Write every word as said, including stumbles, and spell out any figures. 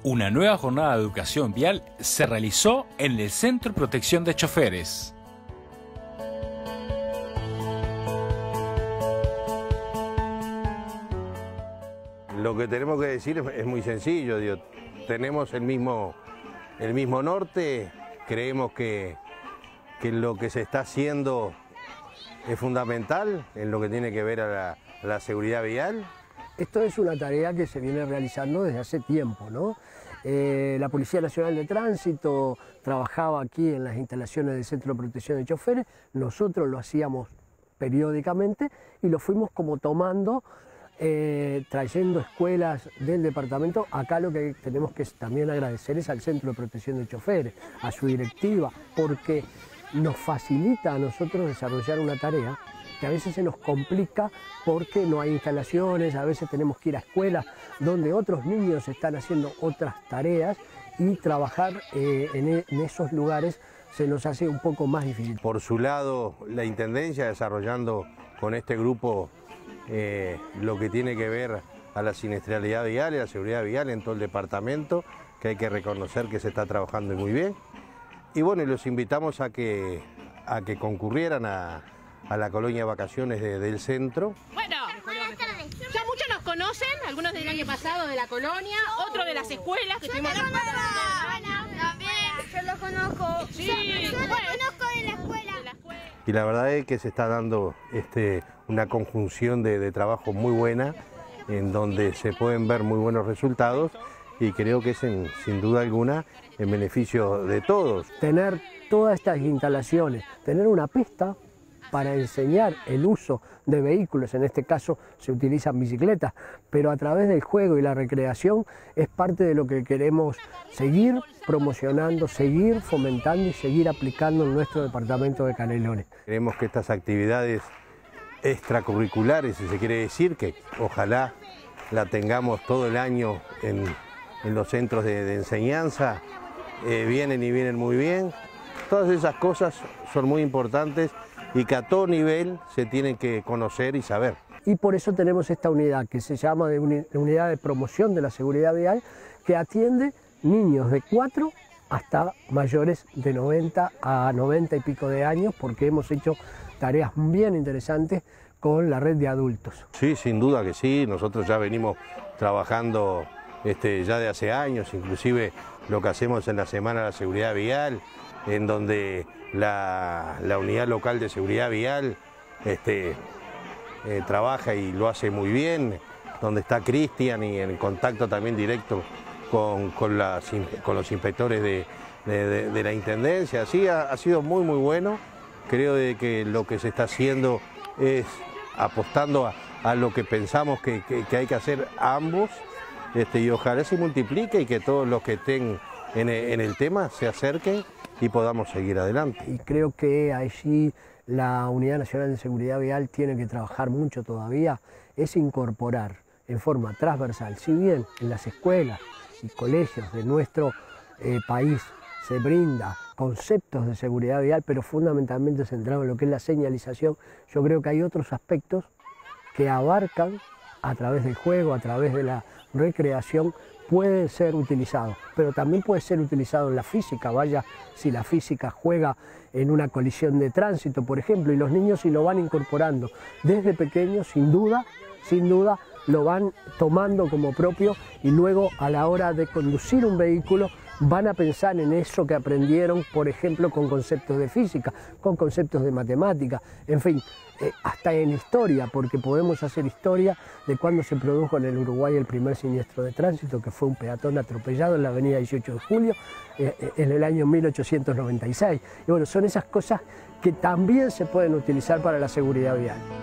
Una nueva jornada de educación vial se realizó en el Centro de Protección de Choferes. Lo que tenemos que decir es muy sencillo, digo, tenemos el mismo, el mismo norte, creemos que, que lo que se está haciendo es fundamental en lo que tiene que ver a la, a la seguridad vial. Esto es una tarea que se viene realizando desde hace tiempo, ¿no? Eh, la Policía Nacional de Tránsito trabajaba aquí en las instalaciones del Centro de Protección de Choferes, nosotros lo hacíamos periódicamente y lo fuimos como tomando, eh, trayendo escuelas del departamento. Acá lo que tenemos que también agradecer es al Centro de Protección de Choferes, a su directiva, porque nos facilita a nosotros desarrollar una tarea que a veces se nos complica porque no hay instalaciones, a veces tenemos que ir a escuelas donde otros niños están haciendo otras tareas y trabajar eh, en, en esos lugares se nos hace un poco más difícil. Por su lado, la Intendencia desarrollando con este grupo eh, lo que tiene que ver a la siniestralidad vial y a la seguridad vial en todo el departamento, que hay que reconocer que se está trabajando muy bien. Y bueno, los invitamos a que, a que concurrieran a, a la colonia de vacaciones de, del centro. Bueno, ya muchos nos conocen, algunos del año pasado de la colonia, otros de las escuelas que estuvimos trabajando. También, yo los conozco. Sí, yo yo bueno. los conozco de la escuela. De la escuela. Y la verdad es que se está dando este, una conjunción de, de trabajo muy buena, en donde se pueden ver muy buenos resultados y creo que es en, sin duda alguna en beneficio de todos. Tener todas estas instalaciones, tener una pista para enseñar el uso de vehículos, en este caso se utilizan bicicletas, pero a través del juego y la recreación es parte de lo que queremos seguir promocionando, seguir fomentando y seguir aplicando en nuestro departamento de Canelones. Creemos que estas actividades extracurriculares, si se quiere decir, que ojalá la tengamos todo el año en, en los centros de, de enseñanza, eh, vienen y vienen muy bien. Todas esas cosas son muy importantes y que a todo nivel se tienen que conocer y saber. Y por eso tenemos esta unidad que se llama de uni- Unidad de Promoción de la Seguridad Vial, que atiende niños de cuatro hasta mayores de noventa a noventa y pico de años, porque hemos hecho tareas bien interesantes con la red de adultos. Sí, sin duda que sí, nosotros ya venimos trabajando este, ya de hace años, inclusive lo que hacemos en la Semana de la Seguridad Vial, en donde la, la unidad local de seguridad vial este, eh, trabaja y lo hace muy bien, donde está Cristian y en contacto también directo con, con, las, con los inspectores de, de, de, de la Intendencia. Así ha, ha sido muy muy bueno, creo de que lo que se está haciendo es apostando a, a lo que pensamos que, que, que hay que hacer ambos, este, y ojalá se multiplique y que todos los que estén en el, en el tema se acerquen y podamos seguir adelante. Y creo que allí la Unidad Nacional de Seguridad Vial tiene que trabajar mucho todavía, es incorporar en forma transversal, si bien en las escuelas y colegios de nuestro eh, país se brinda conceptos de seguridad vial, pero fundamentalmente centrado en lo que es la señalización, yo creo que hay otros aspectos que abarcan a través del juego, a través de la recreación, puede ser utilizado, pero también puede ser utilizado en la física. Vaya, si la física juega en una colisión de tránsito, por ejemplo, y los niños si lo van incorporando desde pequeños, sin duda, sin duda, lo van tomando como propio y luego a la hora de conducir un vehículo van a pensar en eso que aprendieron, por ejemplo, con conceptos de física, con conceptos de matemática, en fin, eh, hasta en historia, porque podemos hacer historia de cuando se produjo en el Uruguay el primer siniestro de tránsito, que fue un peatón atropellado en la avenida dieciocho de julio, eh, en el año mil ochocientos noventa y seis. Y bueno, son esas cosas que también se pueden utilizar para la seguridad vial.